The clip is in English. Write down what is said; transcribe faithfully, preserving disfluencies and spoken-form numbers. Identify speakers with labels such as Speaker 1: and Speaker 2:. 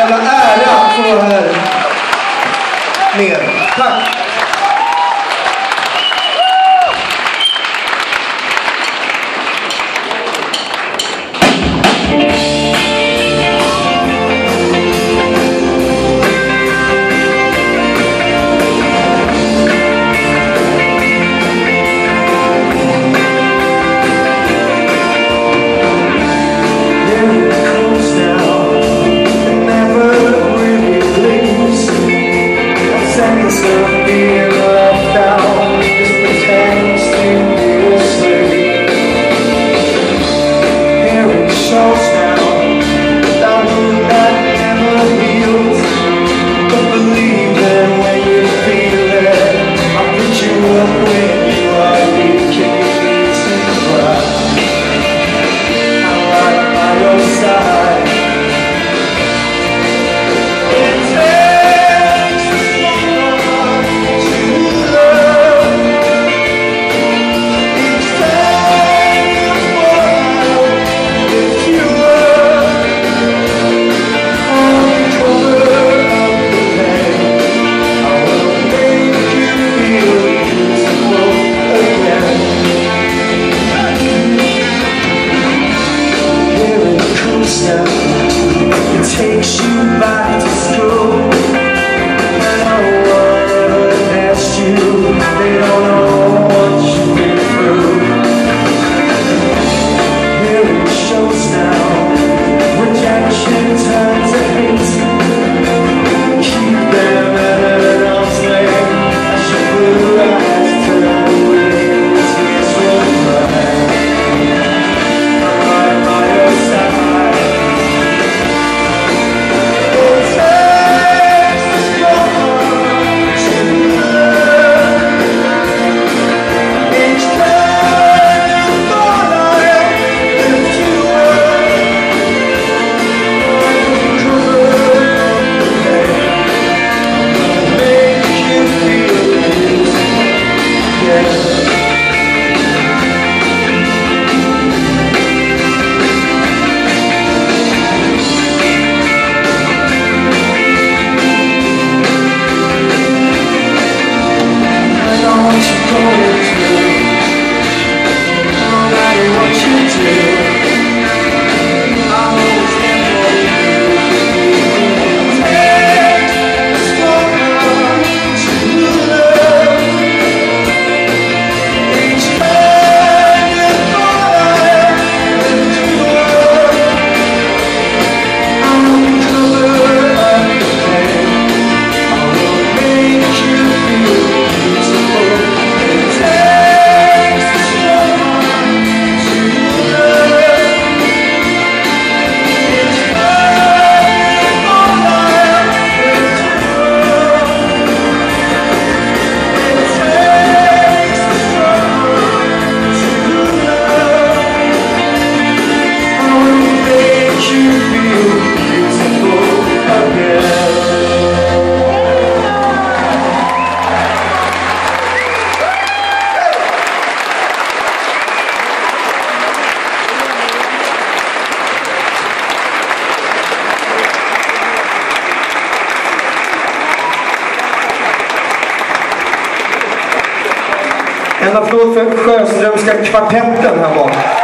Speaker 1: jävla ära att få vara här med. Tack! Takes you back to school. And no one ever asked you. They don't know what you've been through. Here it shows now. Rejection turns to hate. Keep them at an arm's length. As your blue eyes turn away, the tears will cry. I'm by your side. En applåd för Sjöströmska kvartetten här bak.